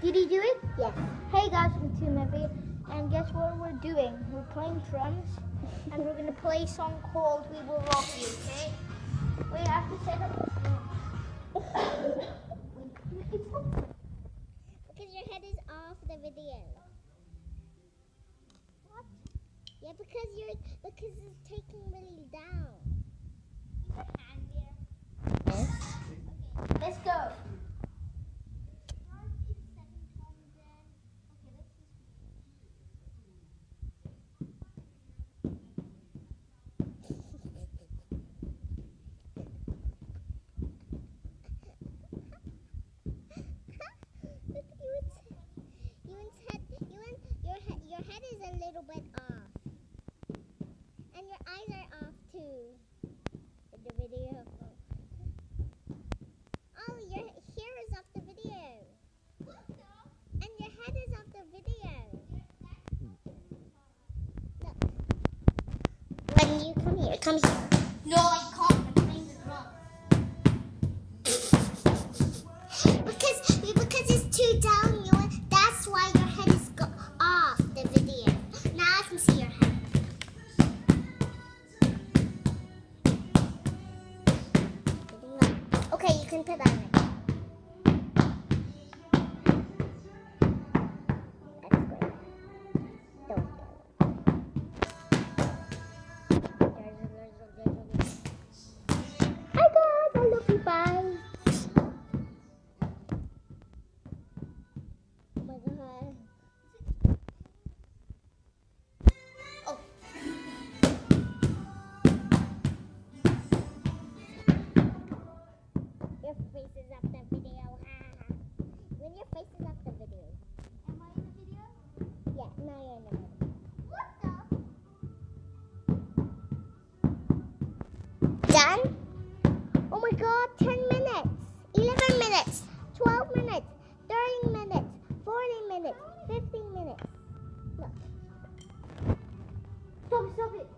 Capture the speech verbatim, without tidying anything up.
Did he do it? Yes. Hey guys, I'm Team Evie, and guess what we're doing? We're playing drums, and we're gonna play a song called "We Will Rock You." Okay? We have to set up. Because your head is off the video. What? Yeah, because you're because it's taking really down. Keep your hand there. Yes. Okay, let's go. A little bit off, and your eyes are off too in the video. Oh, your hair is off the video, and your head is off the video. No. When you come here, come here. No, I can't. I'm playing the drums. Because because it's too down. You that's why your head is go off the video. Now I can see your head. Okay, you can put that in. That's great. Don't Hi guys, I love you. Bye. Oh my god. Your face is off the video. When your face is off the video. Am I in the video? Yeah, now you're in the video. What the? Done? Oh my god, ten minutes, eleven minutes, twelve minutes, thirty minutes, forty minutes, fifteen minutes. Look. Stop it, stop it.